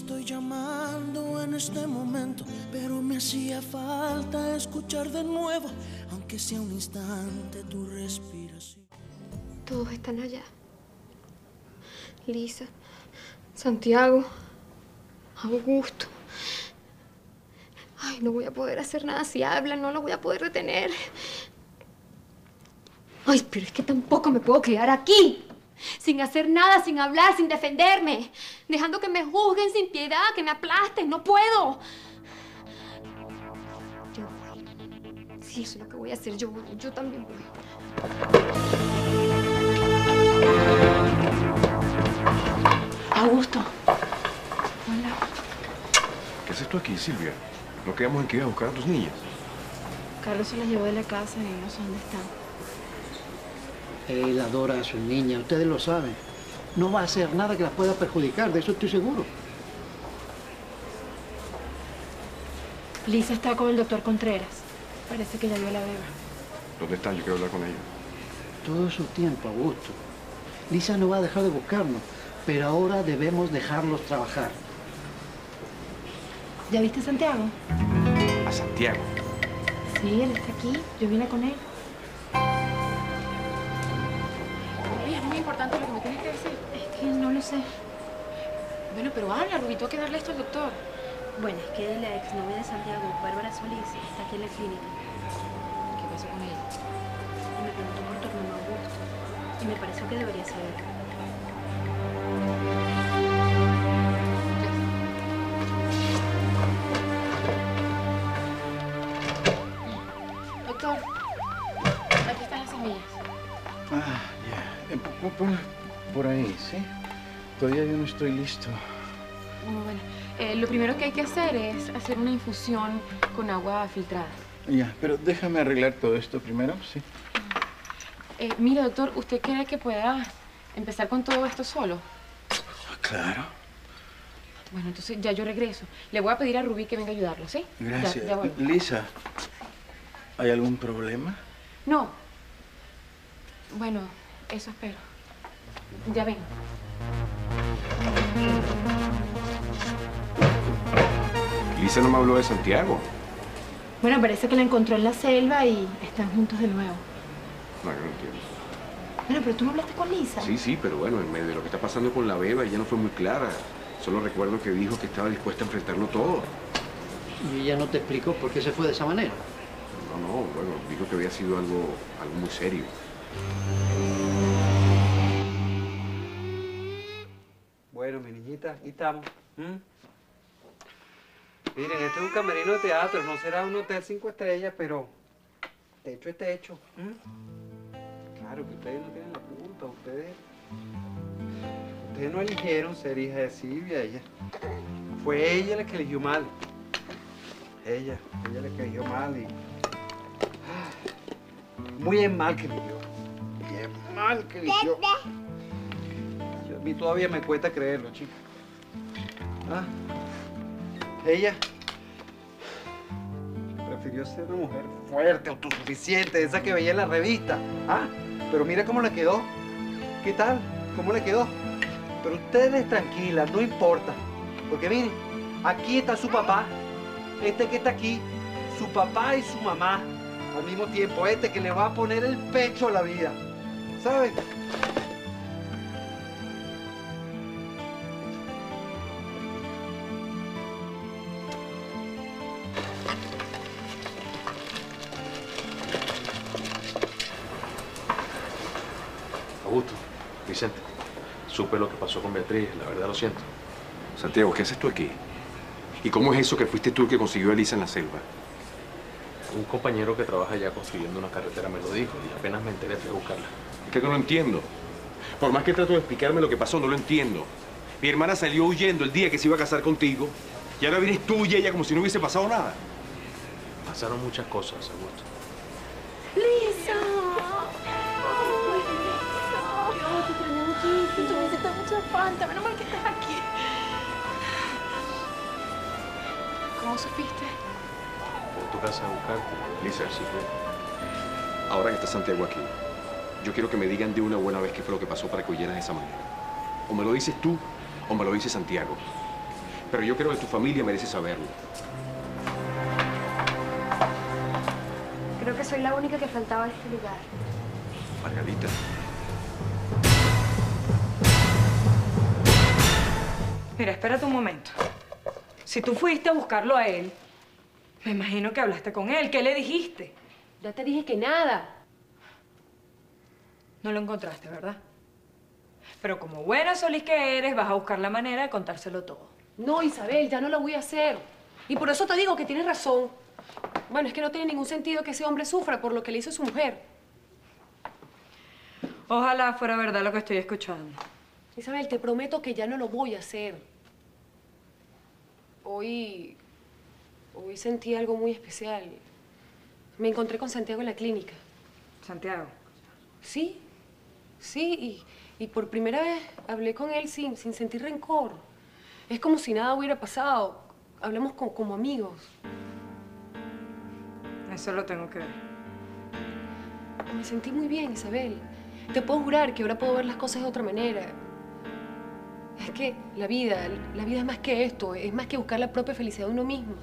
estoy llamando en este momento, pero me hacía falta escuchar de nuevo, aunque sea un instante, tu respiración. Todos están allá. Lisa, Santiago, Augusto. Ay, no voy a poder hacer nada si hablan, no lo voy a poder detener. Ay, pero es que tampoco me puedo quedar aquí, sin hacer nada, sin hablar, sin defenderme, dejando que me juzguen sin piedad, que me aplasten. No puedo. Yo voy. Si eso es lo que voy a hacer, yo también voy. Augusto. Hola. ¿Qué haces tú aquí, Silvia? ¿No quedamos en que ibas a buscar a tus niñas? Carlos se las llevó de la casa y no sé dónde están. Él adora a sus niñas, ustedes lo saben. No va a hacer nada que las pueda perjudicar, de eso estoy seguro. Lisa está con el doctor Contreras. Parece que ya vio a la beba. ¿Dónde están? Yo quiero hablar con ella. Todo su tiempo, Augusto. Lisa no va a dejar de buscarnos, pero ahora debemos dejarlos trabajar. ¿Ya viste a Santiago? ¿A Santiago? Sí, él está aquí. Yo vine con él. Oye, es muy importante lo que me tienes que decir. Es que no lo sé. Bueno, pero habla, Rubí, tengo que darle esto al doctor. Bueno, es que la exnovia de Santiago, Bárbara Solís, está aquí en la clínica. ¿Qué pasó con ella? Y me preguntó por tu hermano Augusto. Y me pareció que debería saber. Doctor, aquí están las semillas. Ah, ya. Ponla por ahí, ¿sí? Todavía yo no estoy listo. Bueno, lo primero que hay que hacer es hacer una infusión con agua filtrada. Ya, pero déjame arreglar todo esto primero, ¿sí? Mire, doctor, ¿usted cree que pueda empezar con todo esto solo? Claro. Bueno, entonces ya yo regreso. Le voy a pedir a Rubí que venga a ayudarlo, ¿sí? Gracias. Ya vuelvo. Lisa, ¿hay algún problema? No. Bueno, eso espero. Ya vengo. Lisa no me habló de Santiago. Bueno, parece que la encontró en la selva y están juntos de nuevo. No, yo no entiendo. Bueno, pero tú no hablaste con Lisa. Sí, pero bueno, en medio de lo que está pasando con la beba, ella no fue muy clara. Solo recuerdo que dijo que estaba dispuesta a enfrentarlo todo. ¿Y ella no te explicó por qué se fue de esa manera? No, bueno, dijo que había sido algo muy serio. Bueno, mi niñita, aquí estamos. Miren, este es un camerino de teatro, no será un hotel 5 estrellas, pero techo es techo. Claro que ustedes no tienen la culpa, ustedes no eligieron ser hija de Silvia, fue ella la que eligió mal. Ella la que eligió mal y... Muy en mal que eligió. Bien mal que eligió. A mí todavía me cuesta creerlo, chica. Ella prefirió ser una mujer fuerte, autosuficiente, de esa que veía en la revista. Pero mira cómo le quedó. ¿Qué tal? ¿Cómo le quedó? Pero ustedes tranquilas, no importa. Porque miren, aquí está su papá. Este que está aquí, su papá y su mamá. Al mismo tiempo, este que le va a poner el pecho a la vida. ¿Saben? Augusto, Vicente, supe lo que pasó con Beatriz, la verdad lo siento. Santiago, ¿qué haces tú aquí? ¿Y cómo es eso que fuiste tú el que consiguió a Lisa en la selva? Un compañero que trabaja allá construyendo una carretera me lo dijo y apenas me enteré fui a buscarla. Es que no lo entiendo. Por más que trato de explicarme lo que pasó, no lo entiendo. Mi hermana salió huyendo el día que se iba a casar contigo y ahora vienes tú y ella como si no hubiese pasado nada. Pasaron muchas cosas, Augusto. ¡Lisa! Dios, te extrañé muchísimo. Tú me hiciste mucha falta. Menos mal que estás aquí. ¿Cómo supiste? Fui a tu casa a buscarte. Lisa, Sí, fue. ahora que está Santiago aquí, yo quiero que me digan de una buena vez qué fue lo que pasó para que huyeras de esa manera. O me lo dices tú o me lo dice Santiago. Pero yo creo que tu familia merece saberlo. Creo que soy la única que faltaba en este lugar. Margarita. Mira, espérate un momento. Si tú fuiste a buscarlo a él, me imagino que hablaste con él. ¿Qué le dijiste? Ya te dije que nada. No lo encontraste, ¿verdad? Pero como buena Solís que eres, vas a buscar la manera de contárselo todo. No, Isabel, ya no lo voy a hacer. Y por eso te digo que tienes razón. Bueno, es que no tiene ningún sentido que ese hombre sufra por lo que le hizo su mujer. Ojalá fuera verdad lo que estoy escuchando. Isabel, te prometo que ya no lo voy a hacer. Hoy sentí algo muy especial. Me encontré con Santiago en la clínica. Santiago. Sí, y por primera vez hablé con él sin sentir rencor. Es como si nada hubiera pasado. Hablamos como amigos. Eso lo tengo que ver. Me sentí muy bien, Isabel. Te puedo jurar que ahora puedo ver las cosas de otra manera. Es que la vida es más que esto. Es más que buscar la propia felicidad de uno mismo.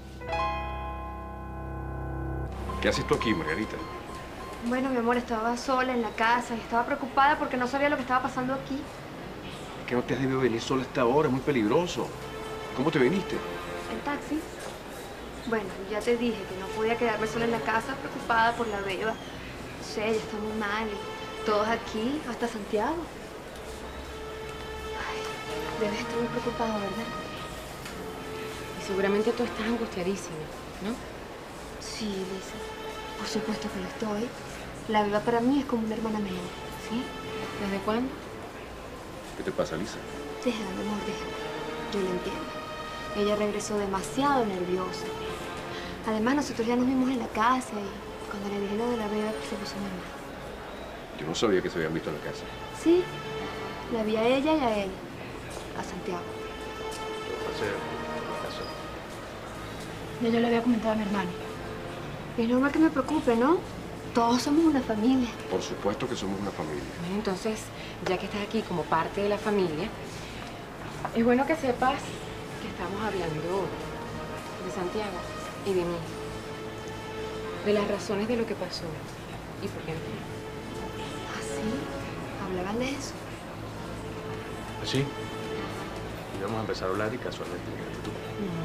¿Qué haces tú aquí, Margarita? Bueno, mi amor, estaba sola en la casa y estaba preocupada porque no sabía lo que estaba pasando aquí. Es que no te has debido venir sola hasta ahora, es muy peligroso. ¿Cómo te viniste? ¿En taxi? Bueno, ya te dije que no podía quedarme sola en la casa preocupada por la beba. No sé, ella está muy mal y todos aquí, hasta Santiago. Ay, debes estar muy preocupado, ¿verdad? Y seguramente tú estás angustiadísima, ¿no? Sí, Lisa. Por supuesto que lo estoy. La beba para mí es como una hermana menor. ¿Sí? ¿Desde cuándo? ¿Qué te pasa, Lisa? Déjala, mi amor, déjala. Yo lo entiendo. Ella regresó demasiado nerviosa. Además, nosotros ya nos vimos en la casa y cuando le dije lo de la beba, se puso muy mal. Yo no sabía que se habían visto en la casa. Sí, la vi a ella y a él. A Santiago. Ya yo le había comentado a mi hermano. Es normal que me preocupe, ¿no? Todos somos una familia. Por supuesto que somos una familia. Bueno, entonces, ya que estás aquí como parte de la familia, es bueno que sepas que estamos hablando de Santiago y de mí. De las razones de lo que pasó y por qué no. ¿Ah, sí? ¿Hablaban de eso? Sí. Íbamos a empezar a hablar y casualmente llegaste tú.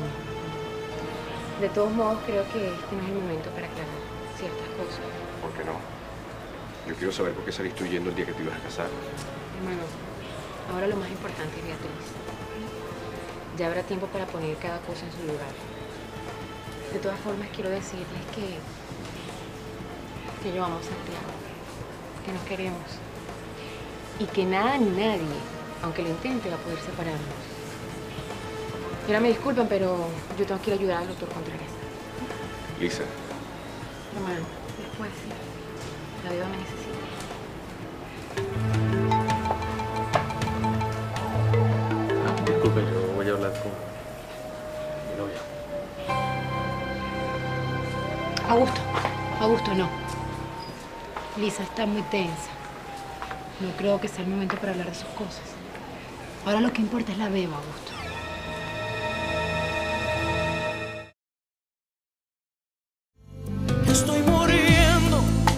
De todos modos, creo que este no es el momento para aclarar ciertas cosas. ¿Por qué no? Yo quiero saber por qué saliste huyendo el día que te ibas a casar. Hermano, ahora lo más importante es Beatriz. Ya habrá tiempo para poner cada cosa en su lugar. De todas formas, quiero decirles que yo amo a Santiago, que nos queremos y que nada ni nadie, aunque lo intente, va a poder separarnos. Y ahora me disculpan, pero yo tengo que ir a ayudar al doctor Contreras. Lisa. Hermano, después sí. La beba me necesita. Disculpe, yo voy a hablar con mi novia. Augusto, no. Lisa está muy tensa. No creo que sea el momento para hablar de sus cosas. Ahora lo que importa es la beba, Augusto. Estoy muriendo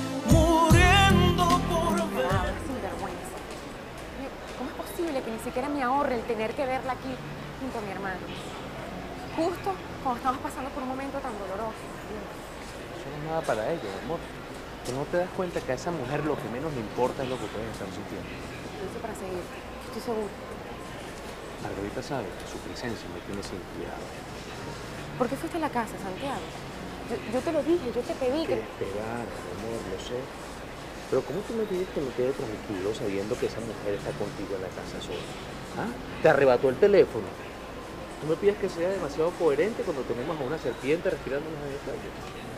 por ver. Sinvergüenza. ¿Cómo es posible que ni siquiera me ahorre el tener que verla aquí junto a mi hermano? Justo cuando estamos pasando por un momento tan doloroso. Eso no es nada para ellos, amor. ¿Que no te das cuenta que a esa mujer lo que menos le importa es lo que pueden estar sintiendo? Lo hice para seguirte, estoy seguro. Margarita sabe que su presencia me tiene sin cuidado. ¿Por qué fuiste a la casa, Santiago? Yo te lo dije, yo te pedí que... Esperar, amor, lo sé. Pero ¿cómo tú me pides que me quede tranquilo sabiendo que esa mujer está contigo en la casa sola? ¿Ah? Te arrebató el teléfono. Tú me pides que sea demasiado coherente cuando tenemos a una serpiente respirándonos en el calle.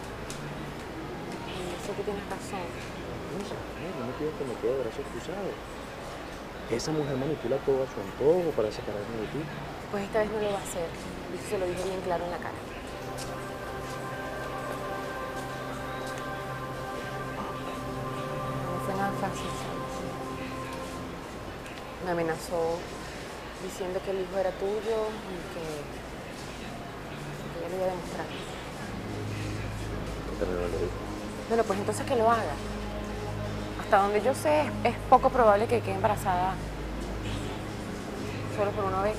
Sé que tienes razón. No me pides que me quede de brazos cruzados. Esa mujer manipula todo a su antojo para separarme de ti. Pues esta vez no lo va a hacer. Y eso se lo dije bien claro en la cara. No fue nada fácil, ¿sabes? Me amenazó diciendo que el hijo era tuyo y que le voy a demostrar. Pero no lo digo. Bueno, pues entonces que lo haga. Hasta donde yo sé, es poco probable que quede embarazada solo por una vez.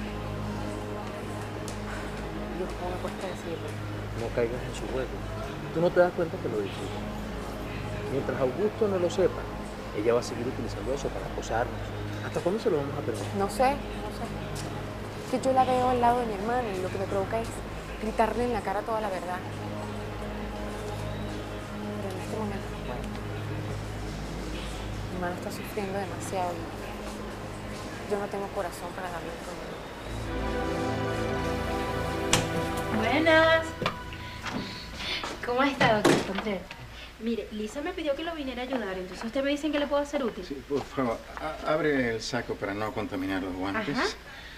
Dios, cómo me cuesta decirlo. No caigas en su juego. Tú no te das cuenta que lo disfruta. Mientras Augusto no lo sepa, ella va a seguir utilizando eso para acosarnos. ¿Hasta cuándo se lo vamos a permitir? No sé. Que yo la veo al lado de mi hermano y lo que me provoca es gritarle en la cara toda la verdad. Pero en este momento no puedo. Mi hermano está sufriendo demasiado y yo no tengo corazón para darle un problema. Buenas. ¿Cómo ha estado, Contreras? Mire, Lisa me pidió que lo viniera a ayudar, entonces usted me dice que le puedo hacer útil. Sí, por favor, abre el saco para no contaminar los guantes. Ajá.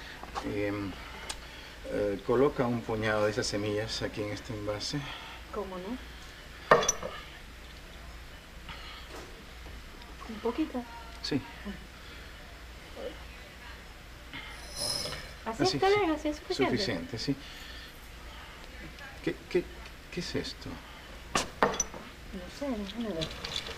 Coloca un puñado de esas semillas aquí en este envase. ¿Cómo no? Un poquito. Sí. ¿Así Así, está sí. bien? ¿Así es suficiente? Suficiente, sí. ¿Qué es esto? No sé, déjame ver.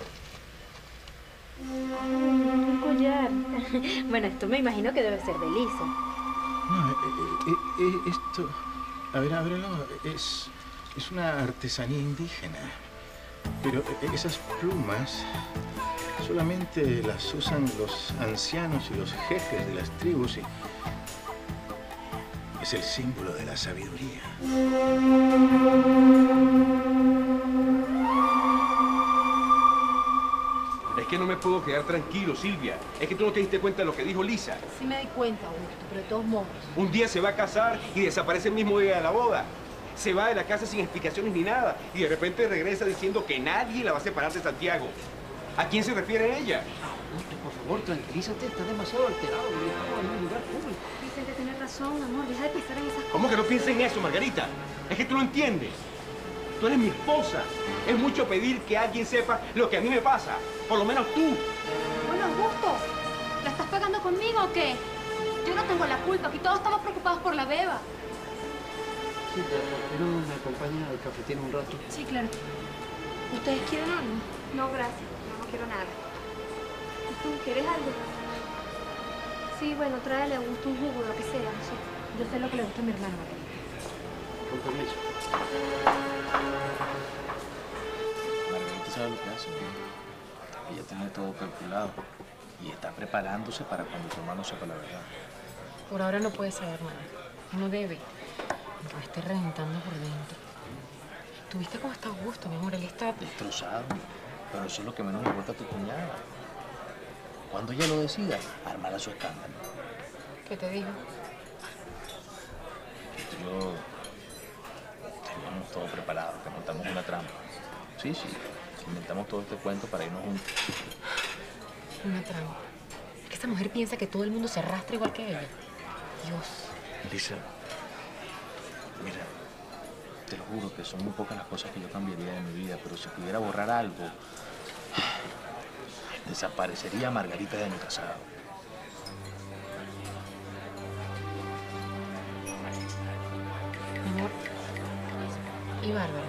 Un collar. Bueno, esto me imagino que debe ser de Lisa. No, esto... A ver, ábrelo. Es una artesanía indígena. Pero esas plumas solamente las usan los ancianos y los jefes de las tribus y... Es el símbolo de la sabiduría. Es que no me puedo quedar tranquilo, Silvia. Es que tú no te diste cuenta de lo que dijo Lisa. Sí me di cuenta, Augusto, pero de todos modos. Un día se va a casar y desaparece el mismo día de la boda. Se va de la casa sin explicaciones ni nada y de repente regresa diciendo que nadie la va a separar de Santiago. ¿A quién se refiere ella? Augusto, por favor, tranquilízate. Estás demasiado alterado. Estamos en un lugar público. Vicente tiene razón, amor. Deja de pensar en esas cosas. ¿Cómo que no piensa en eso, Margarita? Es que tú no entiendes. Tú eres mi esposa. Es mucho pedir que alguien sepa lo que a mí me pasa. Por lo menos tú. Bueno, Augusto, ¿la estás pegando conmigo o qué? Yo no tengo la culpa. Aquí todos estamos preocupados por la beba. Sí, pero me acompaña al cafetín un rato. Sí, claro. ¿Ustedes quieren algo? No, gracias. No quiero nada. ¿Y tú quieres algo? Sí, bueno, tráele a Augusto un jugo, lo que sea, no sé. Yo sé lo que le gusta a mi hermana, Margarita. Con permiso. Margarita sabe lo que hace, ¿no? Ella tiene todo calculado y está preparándose para cuando tu hermano sepa la verdad. Por ahora no puede saber nada. No debe. Aunque me esté reventando por dentro. ¿Tuviste cómo está Augusto, mi amor? Él está... Destrozado. Pero eso es lo que menos le importa a tu cuñada. Cuando ella lo decida, armará su escándalo. ¿Qué te dijo? Que tú y yo teníamos todo preparado, que montamos una trampa. Sí, inventamos todo este cuento para irnos juntos. Una trampa. Es que esta mujer piensa que todo el mundo se arrastra igual que ella. Dios. Lisa, mira, te lo juro que son muy pocas las cosas que yo cambiaría de mi vida, pero si pudiera borrar algo, desaparecería Margarita de año casado. Mi amor. ¿Y Bárbara?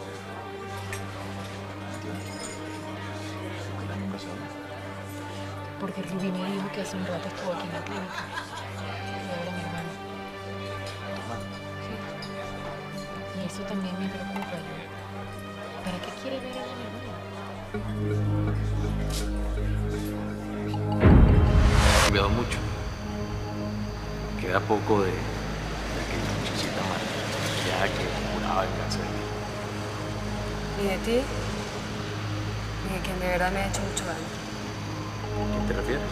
¿Por qué la nombras ahora? Porque Rubí me dijo que hace un rato estuvo aquí en la clínica. Y ahora mi hermano. Sí. Y eso también me preocupa. ¿Para qué quiere ver a mi hermano? Ha cambiado mucho. Queda poco de aquella muchachita mala, ya que juraba vengarse de mí. ¿Y de ti? Y de quien de verdad me ha hecho mucho daño. ¿A quién te refieres?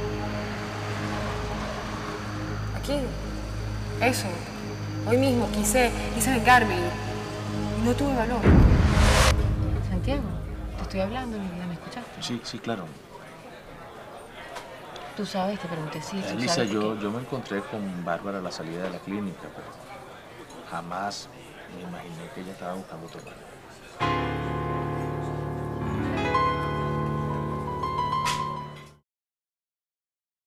Aquí. Eso. Hoy mismo quise vengarme y no tuve valor. Santiago, te estoy hablando, mi vida, ¿me escuchaste? Sí, claro. Tú sabes, te pregunté si tú Lisa, sabes yo me encontré con Bárbara a la salida de la clínica, pero jamás me imaginé que ella estaba buscando a tu hermano.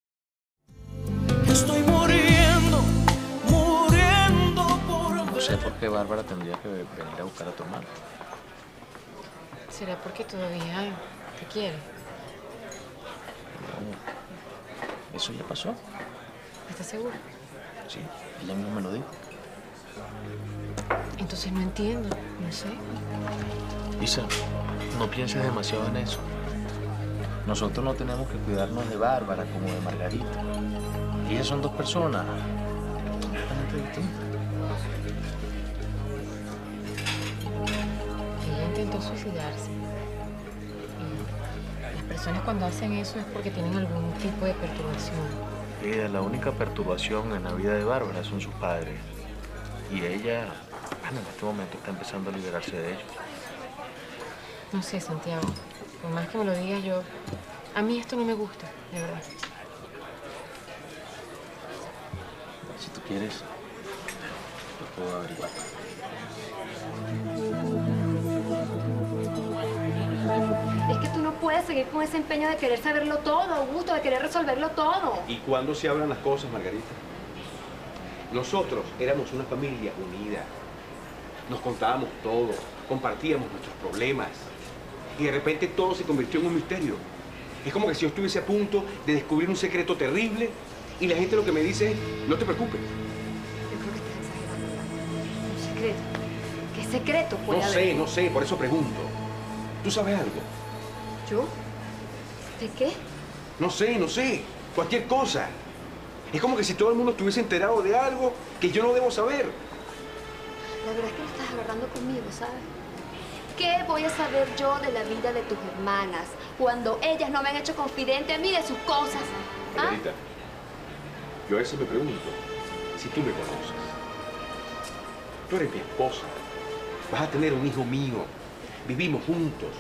Estoy muriendo por... No sé por que Bárbara tendría que venir a buscar a tu hermano. ¿Será porque todavía te quiere? No, eso ya pasó. ¿Estás seguro? Sí, ella misma me lo dijo. Entonces no entiendo, no sé. Isa, no pienses demasiado en eso. Nosotros no tenemos que cuidarnos de Bárbara como de Margarita. Ellas son dos personas completamente distintas. Ella intentó suicidarse. Y las personas cuando hacen eso es porque tienen algún tipo de perturbación. La única perturbación en la vida de Bárbara son sus padres. Y ella, bueno, en este momento está empezando a liberarse de ellos. No sé, Santiago. Por más que me lo digas yo, a mí esto no me gusta, de verdad. Si tú quieres, lo puedo averiguar. Es que tú no puedes seguir con ese empeño de querer saberlo todo, Augusto, de querer resolverlo todo. ¿Y cuándo se hablan las cosas, Margarita? Nosotros éramos una familia unida. Nos contábamos todo, compartíamos nuestros problemas. Y de repente todo se convirtió en un misterio. Es como que si yo estuviese a punto de descubrir un secreto terrible y la gente lo que me dice es, no te preocupes. Yo creo que estás exagerando. Un secreto. ¿Qué secreto puede haber? No sé, por eso pregunto. ¿Tú sabes algo? ¿Yo? ¿De qué? No sé. Cualquier cosa. Es como que si todo el mundo estuviese enterado de algo que yo no debo saber. La verdad es que lo estás agarrando conmigo, ¿sabes? ¿Qué voy a saber yo de la vida de tus hermanas cuando ellas no me han hecho confidente a mí de sus cosas? ¿Ah? Margarita, yo a veces me pregunto si tú me conoces. Tú eres mi esposa. Vas a tener un hijo mío. Vivimos juntos.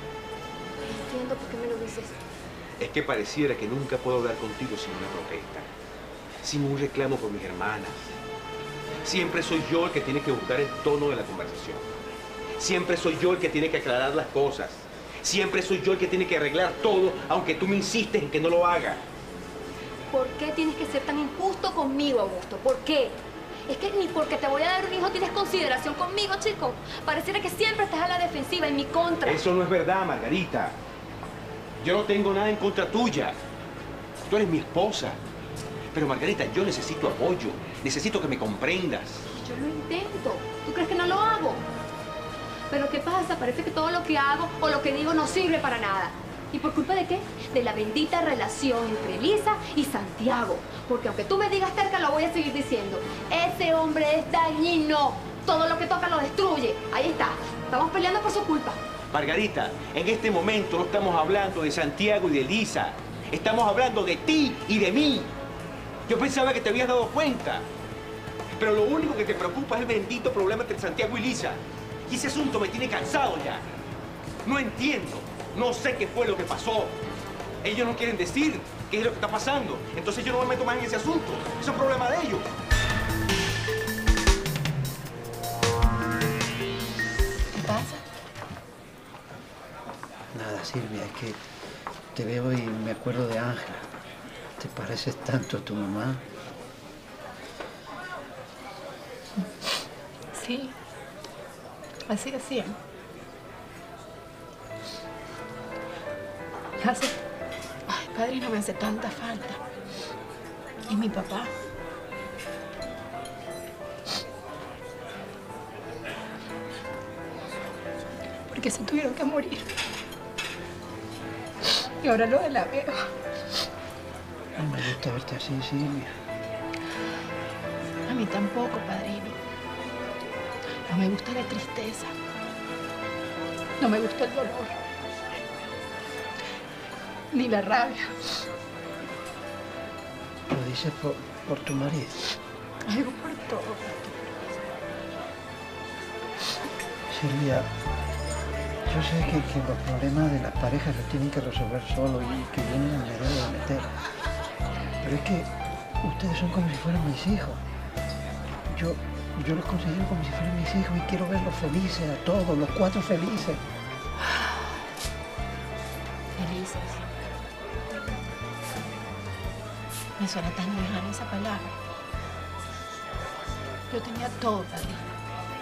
No entiendo por qué me lo dices. Es que pareciera que nunca puedo hablar contigo sin una protesta, sin un reclamo por mis hermanas. Siempre soy yo el que tiene que buscar el tono de la conversación. Siempre soy yo el que tiene que aclarar las cosas. Siempre soy yo el que tiene que arreglar todo, aunque tú me insistes en que no lo haga. ¿Por qué tienes que ser tan injusto conmigo, Augusto? ¿Por qué? Es que ni porque te voy a dar un hijo tienes consideración conmigo, chico. Pareciera que siempre estás a la defensiva, en mi contra. Eso no es verdad, Margarita. Yo no tengo nada en contra tuya. Tú eres mi esposa. Pero, Margarita, yo necesito apoyo. Necesito que me comprendas. Yo lo intento. ¿Tú crees que no lo hago? Pero ¿qué pasa? Parece que todo lo que hago o lo que digo no sirve para nada. ¿Y por culpa de qué? De la bendita relación entre Lisa y Santiago. Porque aunque tú me digas terca, lo voy a seguir diciendo. Ese hombre es dañino. Todo lo que toca lo destruye. Ahí está. Estamos peleando por su culpa. Margarita, en este momento no estamos hablando de Santiago y de Lisa. Estamos hablando de ti y de mí. Yo pensaba que te habías dado cuenta. Pero lo único que te preocupa es el bendito problema entre Santiago y Lisa. Y ese asunto me tiene cansado ya. No entiendo. No sé qué fue lo que pasó. Ellos no quieren decir qué es lo que está pasando. Entonces yo no me meto más en ese asunto. Es un problema de ellos. ¿Qué pasa? Nada, Silvia, es que te veo y me acuerdo de Ángela. ¿Te pareces tanto a tu mamá? Sí, así hacían. Ay, padrino, me hace tanta falta. Y mi papá. Porque se tuvieron que morir. Y ahora lo de la veo. No me gusta verte así, Silvia. A mí tampoco, padrino. No me gusta la tristeza. No me gusta el dolor. Ni la rabia. Lo dices por tu marido. Algo por todo. Silvia, yo sé que los problemas de las parejas los tienen que resolver solo y que yo no me debo de meter. Pero es que ustedes son como si fueran mis hijos. Yo los considero como si fueran mis hijos y quiero verlos felices a todos, los cuatro felices. Felices. Me suena tan lejana esa palabra. Yo tenía todo, padrino.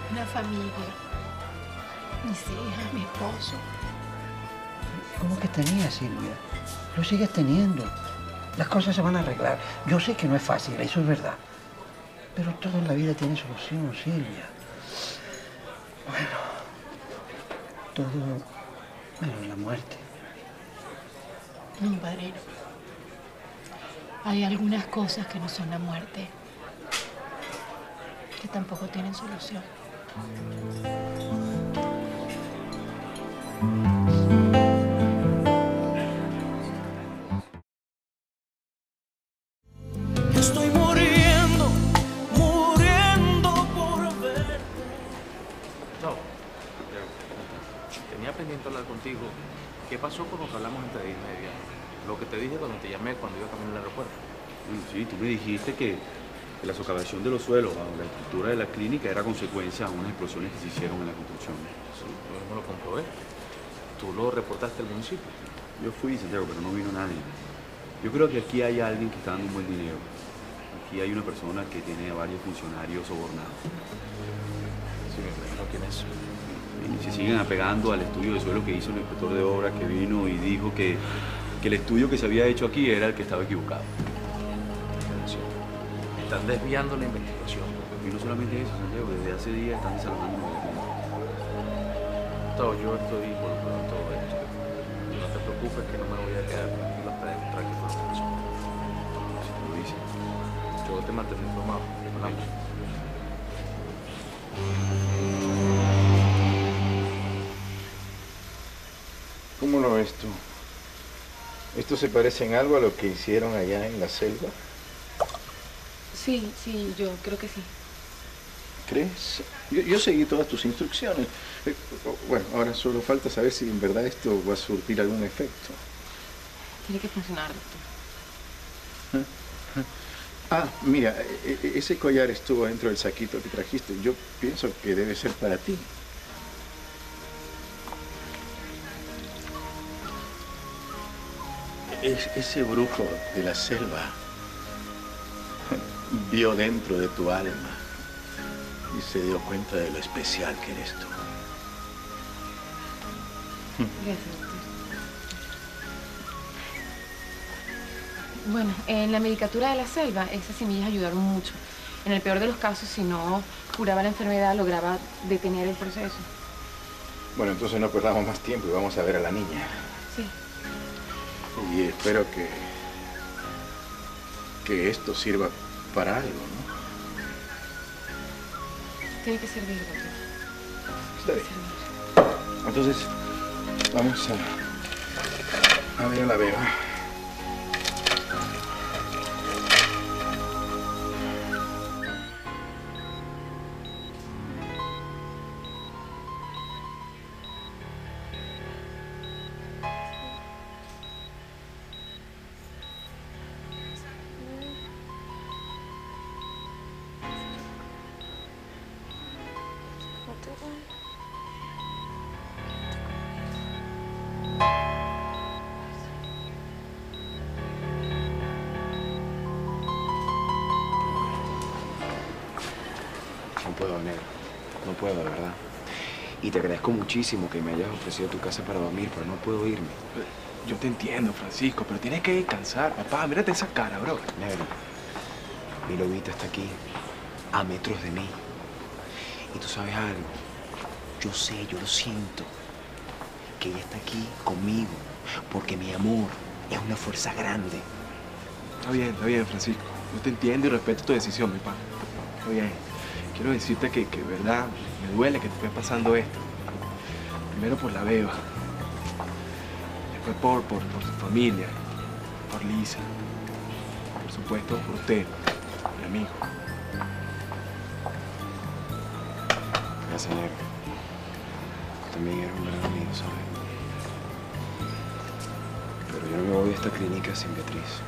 una familia, mis hijas, mi esposo. ¿Cómo que tenías, Silvia? Lo sigues teniendo. Las cosas se van a arreglar. Yo sé que no es fácil, eso es verdad. Pero todo en la vida tiene solución, Silvia. Bueno, todo menos la muerte. No, padrino. Hay algunas cosas que no son la muerte, que tampoco tienen solución. Estoy muriendo, muriendo por verte. No. Tenía pendiente hablar contigo. ¿Qué pasó con lo que hablamos antes de irme de viaje? Lo que te dije cuando te llamé cuando iba camino al aeropuerto. Sí, tú me dijiste que la socavación de los suelos bajo la estructura de la clínica era consecuencia de unas explosiones que se hicieron en la construcción. Sí, yo mismo lo comprobé. ¿Tú lo reportaste al municipio? Yo fui, Santiago, pero no vino nadie. Yo creo que aquí hay alguien que está dando un buen dinero. Aquí hay una persona que tiene a varios funcionarios sobornados. Sí, me imagino quién es. Y se siguen apegando al estudio de suelo que hizo el inspector de obras que vino y dijo que el estudio que se había hecho aquí era el que estaba equivocado. Están desviando la investigación. Y no solamente eso, Santiago, desde hace días están desalojando nuevamente. Yo estoy involucrado en todo esto. No te preocupes que no me voy a quedar tranquilo hasta demostrar que fue lo que pasó. Si tú lo dices. Yo te mantendré informado. Hablamos. ¿Cómo lo ves tú? ¿Esto se parece en algo a lo que hicieron allá en la selva? Sí, yo creo que sí. ¿Crees? Yo seguí todas tus instrucciones. Bueno, ahora solo falta saber si en verdad esto va a surtir algún efecto. Tiene que funcionar, doctor. Ah, mira, ese collar estuvo dentro del saquito que trajiste. Yo pienso que debe ser para ti. Ese brujo de la selva vio dentro de tu alma y se dio cuenta de lo especial que eres tú. Gracias, doctor. Bueno, en la medicatura de la selva, esas semillas ayudaron mucho. En el peor de los casos, si no curaba la enfermedad, lograba detener el proceso. Bueno, entonces no perdamos más tiempo y vamos a ver a la niña. Sí. Y espero que esto sirva para algo, ¿no? Tiene que servir, doctor. Está bien. Entonces, vamos a ver a la beba. No puedo, negro. No puedo, de verdad. Y te agradezco muchísimo que me hayas ofrecido tu casa para dormir, pero no puedo irme. Yo te entiendo, Francisco, pero tienes que descansar, papá. Mírate esa cara, bro. Negro, mi lobita está aquí, a metros de mí. Y tú sabes algo, yo sé, yo lo siento, que ella está aquí conmigo, porque mi amor es una fuerza grande. Está bien, Francisco. Yo te entiendo y respeto tu decisión, mi papá. Está bien. Quiero decirte que de verdad me duele que te esté pasando esto. Primero por la beba. Después por tu familia. Por Lisa. Por supuesto, por usted, mi amigo. Gracias, negro. También eres un gran amigo, ¿sabes? Pero yo no me voy de esta clínica sin Beatriz.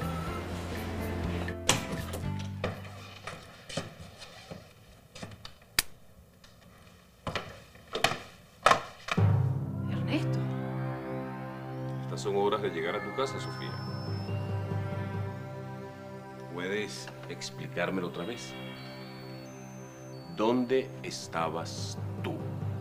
Ernesto. Estas son horas de llegar a tu casa, Sofía. ¿Puedes explicármelo otra vez? ¿Dónde estabas tú?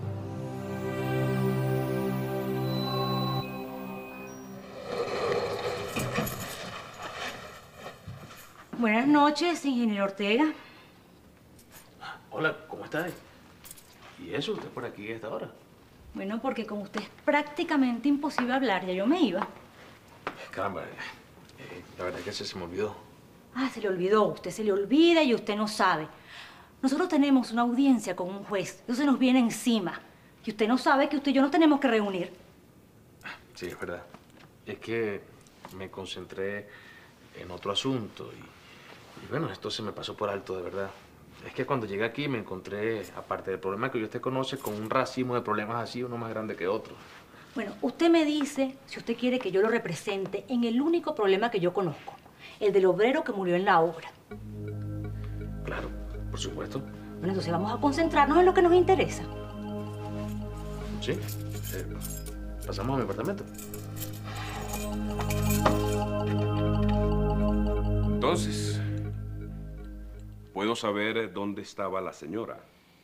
Buenas noches, ingeniero Ortega. Hola, ¿cómo estás? ¿Y eso? ¿Usted por aquí a esta hora? Bueno, porque como usted es prácticamente imposible hablar, ya yo me iba. Caramba, la verdad que se me olvidó. Ah, se le olvidó. Usted se le olvida y usted no sabe. Nosotros tenemos una audiencia con un juez. Eso se nos viene encima. Y usted no sabe que usted y yo nos tenemos que reunir. Sí, es verdad. Es que me concentré en otro asunto y bueno, esto se me pasó por alto, de verdad. Es que cuando llegué aquí me encontré, aparte del problema que usted conoce, con un racimo de problemas así, uno más grande que otro. Bueno, usted me dice si usted quiere que yo lo represente en el único problema que yo conozco. El del obrero que murió en la obra. Claro, por supuesto. Bueno, entonces vamos a concentrarnos en lo que nos interesa. Sí. Pasamos a mi apartamento. Entonces, ¿puedo saber dónde estaba la señora?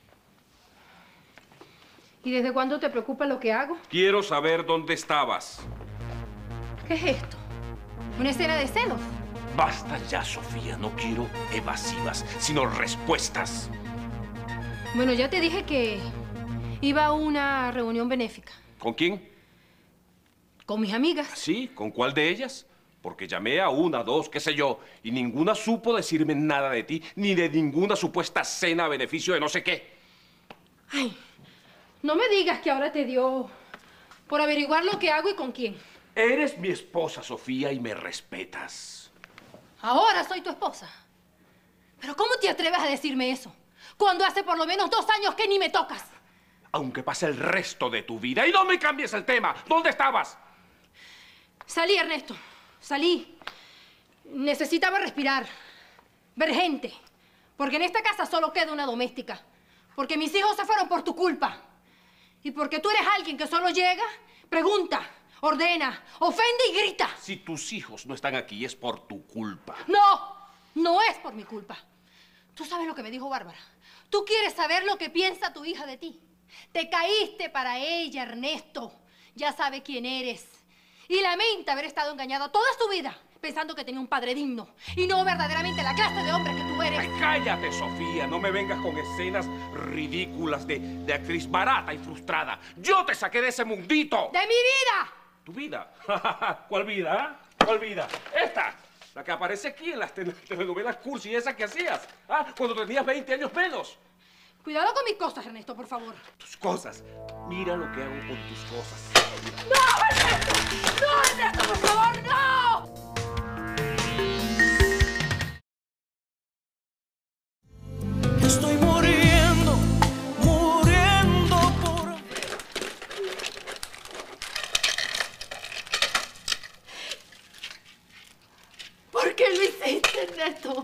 ¿Y desde cuándo te preocupa lo que hago? Quiero saber dónde estabas. ¿Qué es esto? ¿Una escena de celos? Basta ya, Sofía. No quiero evasivas, sino respuestas. Bueno, ya te dije que iba a una reunión benéfica. ¿Con quién? Con mis amigas. ¿Sí? ¿Con cuál de ellas? Porque llamé a una, dos, qué sé yo, y ninguna supo decirme nada de ti, ni de ninguna supuesta cena a beneficio de no sé qué. Ay, no me digas que ahora te dio por averiguar lo que hago y con quién. Eres mi esposa, Sofía, y me respetas. Ahora soy tu esposa. ¿Pero cómo te atreves a decirme eso? Cuando hace por lo menos 2 años que ni me tocas. Aunque pase el resto de tu vida. Y no me cambies el tema. ¿Dónde estabas? Salí, Ernesto. Salí. Necesitaba respirar. Ver gente. Porque en esta casa solo queda una doméstica. Porque mis hijos se fueron por tu culpa. Y porque tú eres alguien que solo llega, pregunta, ordena, ofende y grita. Si tus hijos no están aquí es por tu culpa. No, no es por mi culpa. Tú sabes lo que me dijo Bárbara. Tú quieres saber lo que piensa tu hija de ti. Te caíste para ella, Ernesto. Ya sabe quién eres. Y lamenta haber estado engañada toda su vida pensando que tenía un padre digno y no verdaderamente la clase de hombre que tú eres. Ay, cállate, Sofía. No me vengas con escenas ridículas de actriz barata y frustrada. Yo te saqué de ese mundito. ¡De mi vida! ¿Tu vida? ¿Cuál vida, ¿Cuál vida? ¡Esta! La que aparece aquí en las telenovelas cursi esas que hacías. Cuando tenías 20 años menos. Cuidado con mis cosas, Ernesto, por favor. Tus cosas. Mira lo que hago con tus cosas. ¡No, Ernesto! ¡No, Ernesto, por favor, no! Estoy muriendo, muriendo por... ¿Por qué lo hiciste, Ernesto?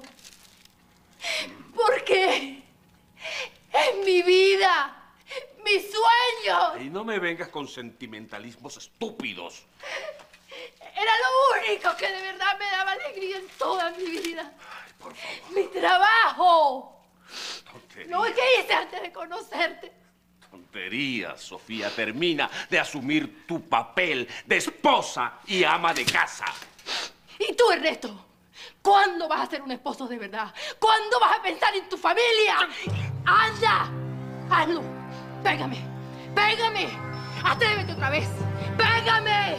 ¿Por qué? ¡Es mi vida! ¡Mi sueño! Y no me vengas con sentimentalismos estúpidos. Era lo único que de verdad me daba alegría en toda mi vida. Ay, por favor. ¡Mi trabajo! Tonterías. Lo que hice antes de conocerte. Tonterías, Sofía. Termina de asumir tu papel de esposa y ama de casa. ¿Y tú, Ernesto? ¿Cuándo vas a ser un esposo de verdad? ¿Cuándo vas a pensar en tu familia? ¡Anda! ¡Hazlo! ¡Pégame! ¡Pégame! ¡Atrévete otra vez! ¡Pégame!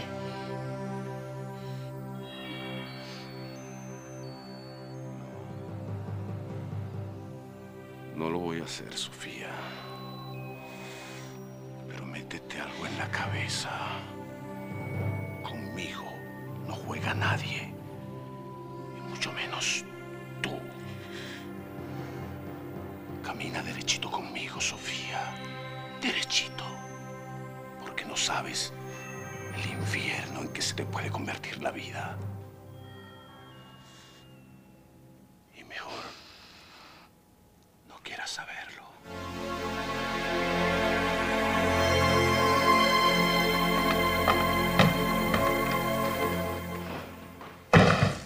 No lo voy a hacer, Sofía. Pero métete algo en la cabeza. Conmigo no juega nadie. Y mucho menos tú. Camina derechito conmigo, Sofía. Derechito. Porque no sabes el infierno en que se te puede convertir la vida. Y mejor no quieras saberlo.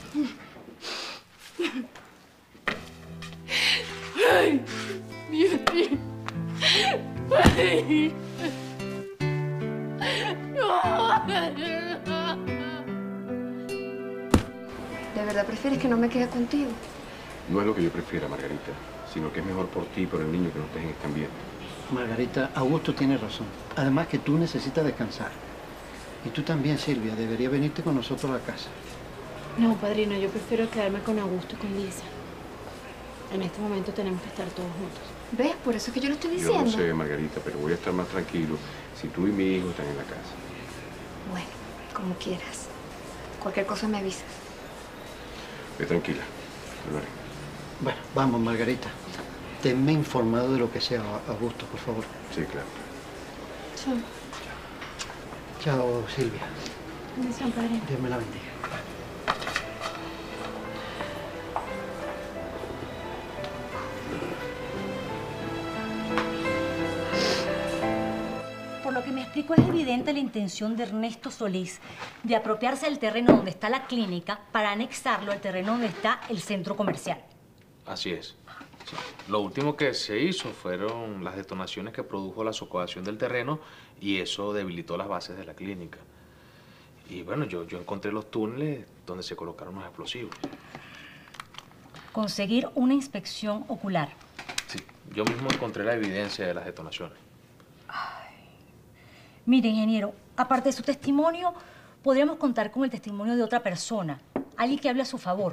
¡Ay! Mi Ernesto. ¿De verdad prefieres que no me quede contigo? No es lo que yo prefiera, Margarita, sino que es mejor por ti y por el niño que no estés en este ambiente. Margarita, Augusto tiene razón. Además que tú necesitas descansar. Y tú también, Silvia, deberías venirte con nosotros a la casa. No, padrino, yo prefiero quedarme con Augusto y con Lisa. En este momento tenemos que estar todos juntos. ¿Ves? Por eso es que yo lo estoy Yo diciendo. no sé, Margarita, pero voy a estar más tranquilo si tú y mi hijo están en la casa. Bueno, como quieras. Cualquier cosa me avisas. Ve tranquila, te lo haré. Bueno, vamos, Margarita. Tenme informado de lo que sea, Augusto, por favor. Sí, claro. Chao. Chao, Silvia. Bendición, padrino. Dios me la bendiga. Por lo que me explico, es evidente la intención de Ernesto Solís de apropiarse del terreno donde está la clínica para anexarlo al terreno donde está el centro comercial. Así es. Sí. Lo último que se hizo fueron las detonaciones que produjo la socavación del terreno y eso debilitó las bases de la clínica. Y bueno, yo encontré los túneles donde se colocaron los explosivos. Conseguir una inspección ocular. Sí, yo mismo encontré la evidencia de las detonaciones. Mire, ingeniero, aparte de su testimonio, podríamos contar con el testimonio de otra persona, alguien que hable a su favor.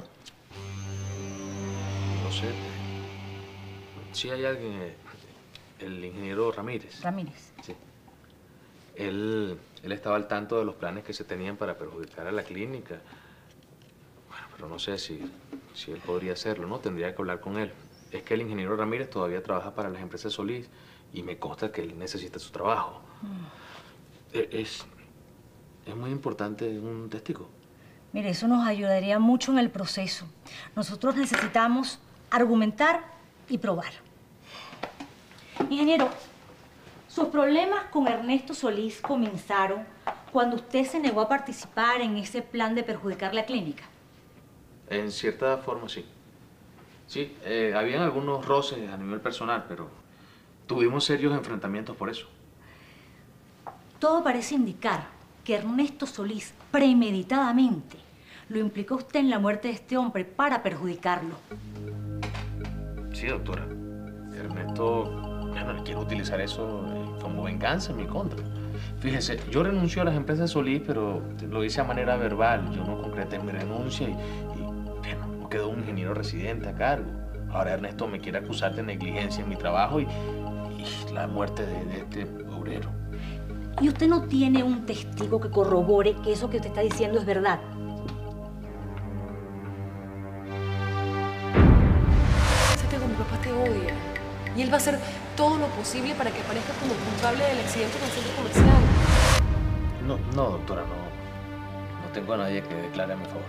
No sé. Sí hay alguien, el ingeniero Ramírez. Ramírez. Sí. Él estaba al tanto de los planes que se tenían para perjudicar a la clínica. Bueno, pero no sé si él podría hacerlo, ¿no? Tendría que hablar con él. Es que el ingeniero Ramírez todavía trabaja para las empresas Solís y me consta que él necesita su trabajo. Es muy importante un testigo. Mire, eso nos ayudaría mucho en el proceso. Nosotros necesitamos argumentar y probar. Ingeniero, sus problemas con Ernesto Solís comenzaron cuando usted se negó a participar en ese plan de perjudicar la clínica. En cierta forma, sí. Sí, habían algunos roces a nivel personal, pero tuvimos serios enfrentamientos por eso. Todo parece indicar que Ernesto Solís premeditadamente lo implicó a usted en la muerte de este hombre para perjudicarlo. Sí, doctora. Ernesto, bueno, él quiere utilizar eso como venganza en mi contra. Fíjese, yo renuncio a las empresas Solís, pero lo hice a manera verbal. Yo no concreté mi renuncia y bueno, no quedó un ingeniero residente a cargo. Ahora Ernesto me quiere acusar de negligencia en mi trabajo y la muerte de este obrero. Y usted no tiene un testigo que corrobore que eso que usted está diciendo es verdad. Santiago, mi papá te odia. Y él va a hacer todo lo posible para que aparezca como culpable del accidente en el centro comercial. No, doctora, no tengo a nadie que declare a mi favor.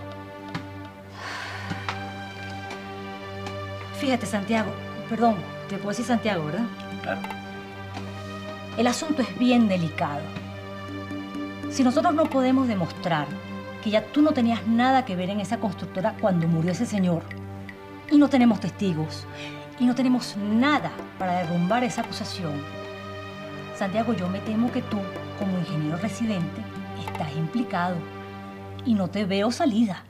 Fíjate, Santiago, perdón, te puedo decir Santiago, ¿verdad? Claro. El asunto es bien delicado. Si nosotros no podemos demostrar que ya tú no tenías nada que ver en esa constructora cuando murió ese señor, y no tenemos testigos, y no tenemos nada para derrumbar esa acusación, Santiago, yo me temo que tú, como ingeniero residente, estás implicado y no te veo salida.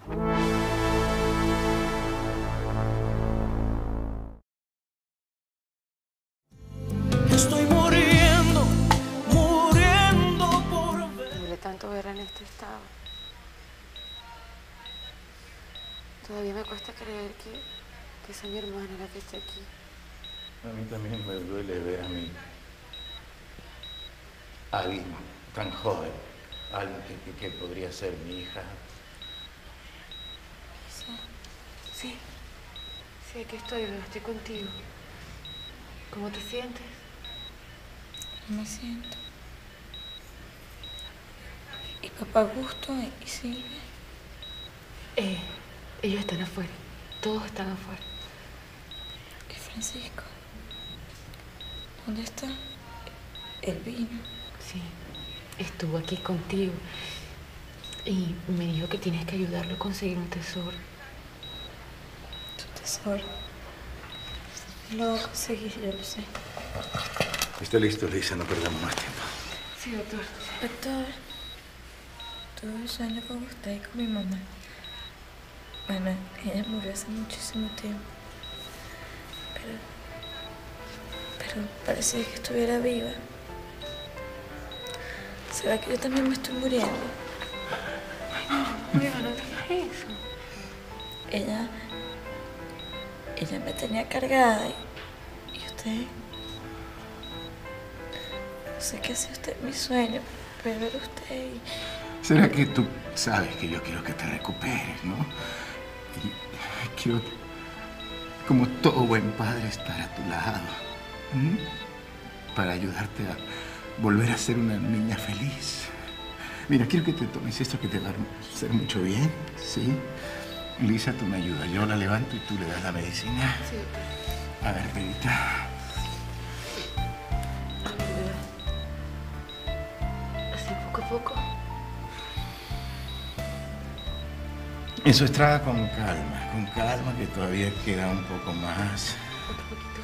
Estoy muriendo por ver. Me duele tanto ver en este estado. Todavía me cuesta creer que sea mi hermana la que está aquí. A mí también me duele ver a alguien tan joven, alguien que podría ser mi hija. Sí, aquí estoy, bebé, estoy contigo. ¿Cómo te sientes? Me siento. ¿Y papá Augusto y Silvia? Ellos están afuera. Todos están afuera. ¿Y Francisco? ¿Dónde está? Él vino. Sí, estuvo aquí contigo. Y me dijo que tienes que ayudarlo a conseguir un tesoro. ¿Tu tesoro? Lo voy a conseguir, yo lo sé. Está listo, Lisa, no perdamos más tiempo. Sí, doctor. Doctor, tuve un sueño con usted y con mi mamá. Bueno, ella murió hace muchísimo tiempo. Pero parecía que estuviera viva. ¿Será que yo también me estoy muriendo? No digas eso. Ella me tenía cargada y usted... No sé qué hace usted en mi sueño, pero ver usted y... ¿Será que tú sabes que yo quiero que te recuperes, no? Y quiero, como todo buen padre, estar a tu lado. Para ayudarte a volver a ser una niña feliz. Mira, quiero que te tomes esto que te va a hacer mucho bien, ¿sí? Lisa, tú me ayudas. Yo la levanto y tú le das la medicina. Sí. A ver, Perita. Así, poco a poco. Eso extraga con calma, que todavía queda un poco más. Otro poquito.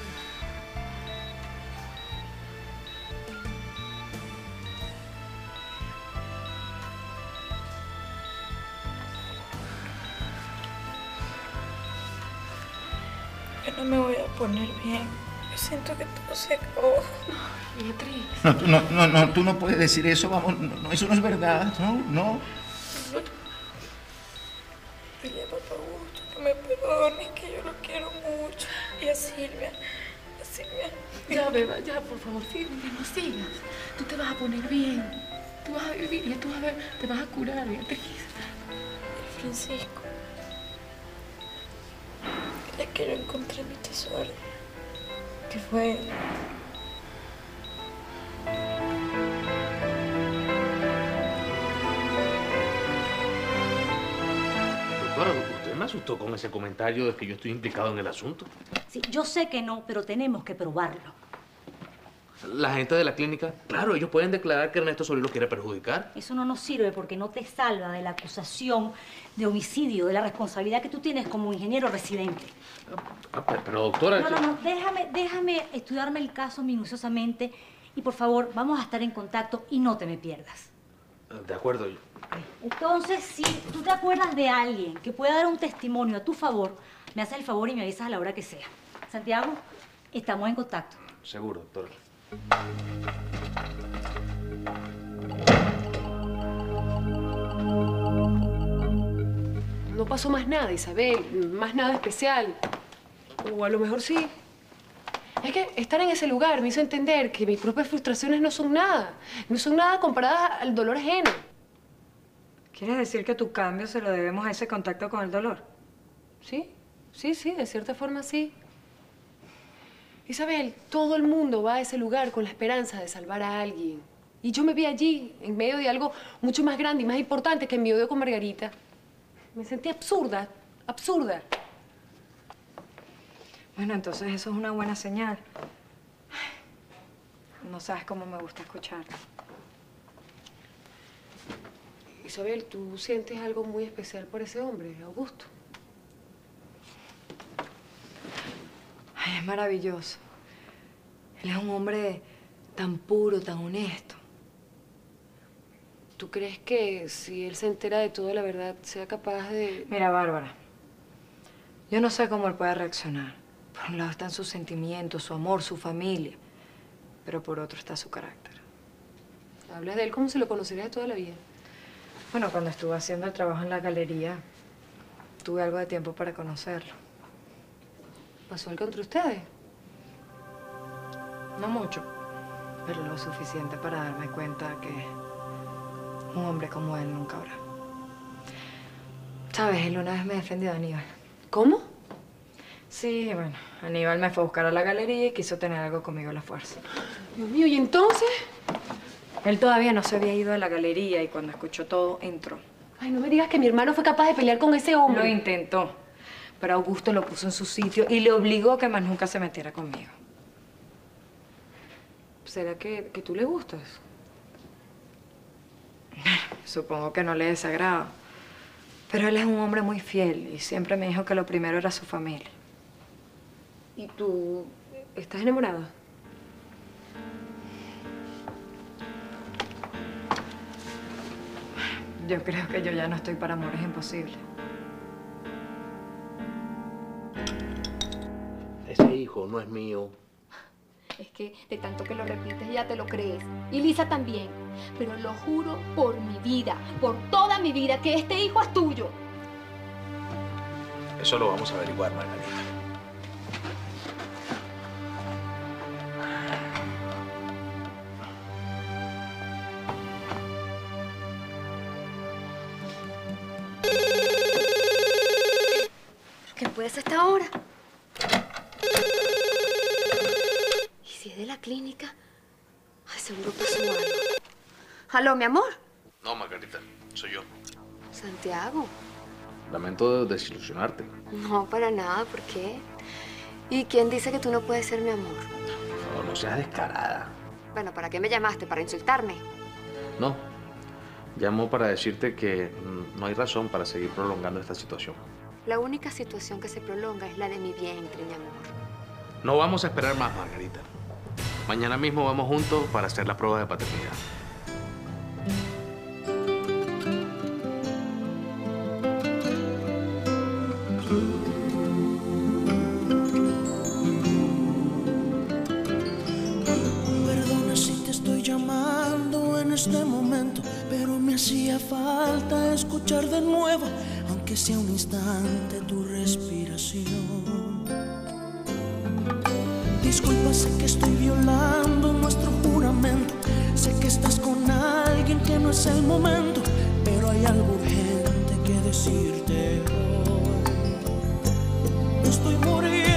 Yo no me voy a poner bien. Yo siento que todo se acabó. Beatriz. No, tú no puedes decir eso, vamos, no, eso no es verdad, no. Dile a papá Augusto que me perdone, que yo lo quiero mucho. Y a Silvia. Ya, beba, ya, por favor, Silvia, no sigas. Tú te vas a poner bien. Tú vas a vivir, ya tú vas a ver, te vas a curar, Beatriz. Francisco. Dile que yo encontré mi tesoro. Que fue él. Doctora, usted me asustó con ese comentario de que yo estoy implicado en el asunto. Sí, yo sé que no, pero tenemos que probarlo. La gente de la clínica, claro, ellos pueden declarar que Ernesto Solís lo quiere perjudicar. Eso no nos sirve porque no te salva de la acusación de homicidio, de la responsabilidad que tú tienes como ingeniero residente. Pero doctora... No, déjame estudiarme el caso minuciosamente y por favor, vamos a estar en contacto y no te me pierdas. De acuerdo. Entonces, si tú te acuerdas de alguien que pueda dar un testimonio a tu favor, me haces el favor y me avisas a la hora que sea. Santiago, estamos en contacto. Seguro, doctora. No pasó más nada, Isabel, más nada especial. O a lo mejor sí. Es que estar en ese lugar me hizo entender que mis propias frustraciones no son nada. No son nada comparadas al dolor ajeno. ¿Quieres decir que tu cambio se lo debemos a ese contacto con el dolor? Sí, de cierta forma sí. Isabel, todo el mundo va a ese lugar con la esperanza de salvar a alguien. Y yo me vi allí, en medio de algo mucho más grande y más importante que mi odio con Margarita. Me sentí absurda. Bueno, entonces eso es una buena señal. No sabes cómo me gusta escucharte. Isabel, tú sientes algo muy especial por ese hombre, Augusto. Ay, es maravilloso. Él es un hombre tan puro, tan honesto. ¿Tú crees que si él se entera de toda la verdad, sea capaz de...? Mira, Bárbara, yo no sé cómo él puede reaccionar. Por un lado están sus sentimientos, su amor, su familia. Pero por otro está su carácter. Hablas de él como si lo conocieras de toda la vida. Bueno, cuando estuve haciendo el trabajo en la galería, tuve algo de tiempo para conocerlo. ¿Pasó algo entre ustedes? No mucho, pero lo suficiente para darme cuenta que un hombre como él nunca habrá. ¿Sabes? Él una vez me defendió a Aníbal. ¿Cómo? Sí, bueno, Aníbal me fue a buscar a la galería y quiso tener algo conmigo a la fuerza. Dios mío, ¿y entonces? Él todavía no se había ido de la galería y cuando escuchó todo, entró. Ay, no me digas que mi hermano fue capaz de pelear con ese hombre. Lo intentó, pero Augusto lo puso en su sitio y le obligó a que más nunca se metiera conmigo. ¿Será que tú le gustas? Supongo que no le desagrada. Pero él es un hombre muy fiel y siempre me dijo que lo primero era su familia. ¿Y tú estás enamorada? Yo creo que yo ya no estoy para amores imposibles. Ese hijo no es mío. Es que de tanto que lo repites ya te lo crees. Y Lisa también. Pero lo juro por mi vida, por toda mi vida, que este hijo es tuyo. Eso lo vamos a averiguar, Margarita. ¿Qué puede ser esta hora? ¿Y si es de la clínica? Ay, seguro pasó algo. ¿Aló, mi amor? No, Margarita, soy yo. Santiago. Lamento desilusionarte. No, para nada. ¿Por qué? ¿Y quién dice que tú no puedes ser mi amor? No, no seas descarada. Bueno, ¿para qué me llamaste? ¿Para insultarme? No. Llamo para decirte que no hay razón para seguir prolongando esta situación. La única situación que se prolonga es la de mi vientre, mi amor. No vamos a esperar más, Margarita. Mañana mismo vamos juntos para hacer la prueba de paternidad. Perdona si te estoy llamando en este momento, pero me hacía falta escuchar de nuevo, aunque sea un instante, tu respiración. Disculpa, sé que estoy violando nuestro juramento, sé que estás con alguien que no es el momento, pero hay algo urgente que decirte hoy. Estoy muriendo